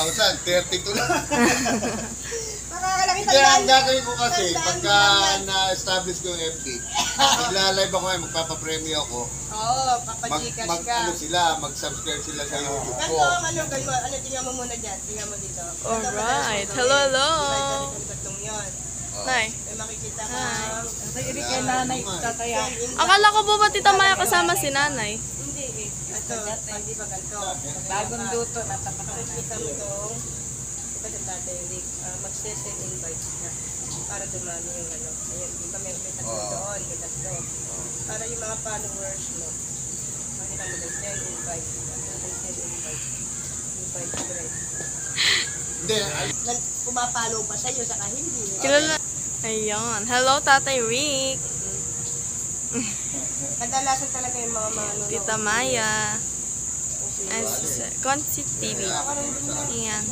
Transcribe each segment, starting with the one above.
32 lang. Makakalaki Kaya ang gagawin ko kasi, pagka na-establish ko yung FB, magla-live ako ngayon, magpapapremyo ako. Oo, papajikas ka. Ano sila, mag-subscribe sila sa YouTube ko. Ganito, ano, tingnan mo muna dyan. Tingnan mo dito. Alright. Hello, hello. Tatlong yun. Nay. May makikita ka. Hindi kay nanay tataya. Akala ko po ba Tita Maya kasama si nanay? Hindi eh. Ito, hindi ba ganito? Bagong luto na tapat. Makikita mo itong, diba sa tatay, Rick, mag-send invites na para dumami yung ano. Ayun, di ba may tatlo doon, may tatlo. Para yung mga followers mo, makikita mo mag-send invites. Mag-send invites. Invite thread. Hindi, Pumapalo pa sa'yo, saka hindi. Kilala. Ayun. Hello, Tatay Rick. Kadalasan talaga yung mga ano. Tita Maya. Consit TV. Ayan.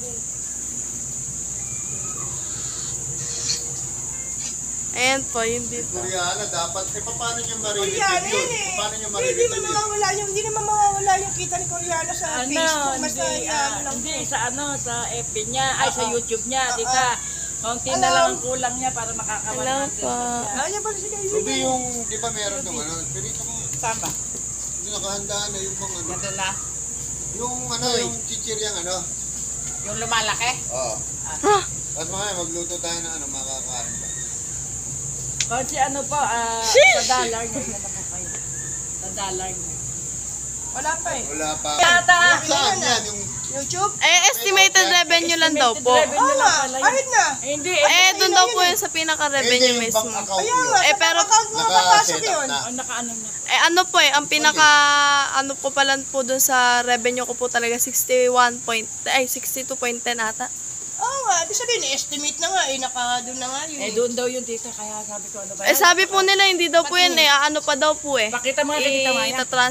Ayan po, yun dito. Koreana, dapat, paano nyo mariretain Koreano yun? yun eh. Paano nyo Hindi mariretain naman yun? hindi naman mawawala yung kita ni Koreano sa Facebook. Basta ano lang. Hindi sa FB niya, ay sa YouTube niya, tita. Konti na lang ang kulang niya para makakawan Hello natin. po. Kaya pala siya Ruby yung, di ba meron nung ano, perito mo, Tama. yung nakahandaan na yung mga ano, Ganda na. yung ano, yung chichiryang ano. Yung lumalaki. Oo. At mga magluto tayo ng ano, makakain ba? Kasi ano po, sa dollar niya, ilan na po kayo? Sa dollar niya. Wala pa eh. Wala pa. Tata! Saan yan? Yung YouTube? Estimated revenue lang daw po. Revenue Oo lang nga, pala yun. kahit na. Hindi, Doon daw po yun sa pinaka-revenue yung mismo. bank account Kaya nyo. nga, pero account mo papasok naka-set up yun. na. nakaano na. Ano po ang pinaka, ano ko pala po dun sa revenue ko po talaga 62.10 ata. Oo nga, ibig sabihin, estimate na nga, doon na nga yun. Doon daw yun, tita. Kaya sabi ko, ano ba yan? Sabi po nila, hindi daw po yan ano pa daw po Pakita mo nga kay Tita Maya. Itatrans